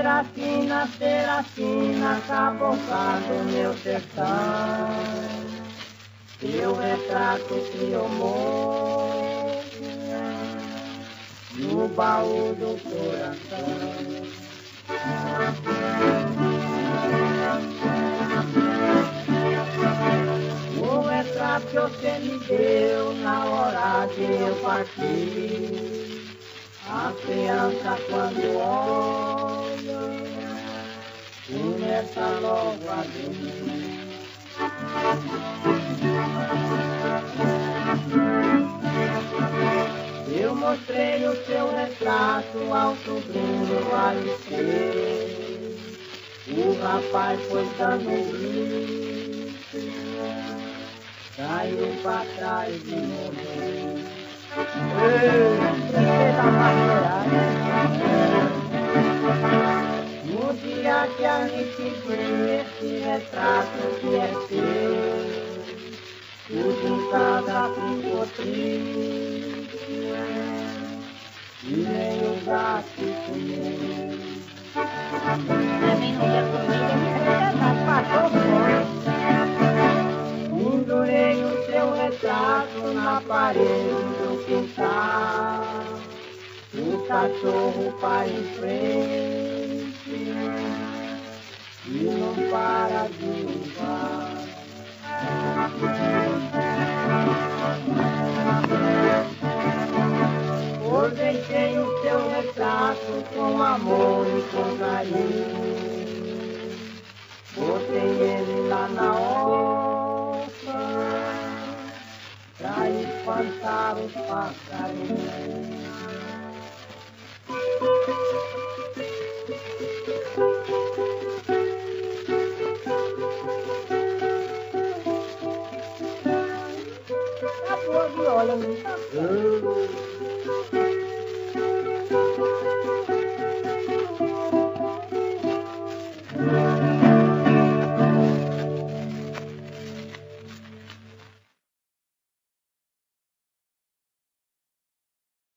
Serafina, Serafina, cabocla do meu sertão, teu retrato criou moço no baú do coração. O retrato que você me deu na hora de eu partir, a criança quando olha começa logo a dormir. Eu mostrei o seu retrato ao sobrinho Alice. O rapaz foi dando um grito, caiu pra trás e morreu. No dia que a gente viu esse retrato que é seu, tudo em casa ficou triste, e nem o gato comeu. Também não ia comer, passou fome. Pendurei o seu retrato na parede do quintal, o cachorro para em frente e não para de uvar. Bordei o seu retrato com amor e com carinho, botei ele lá na oca pra espantar os passarinhos. A boa viola, não tá?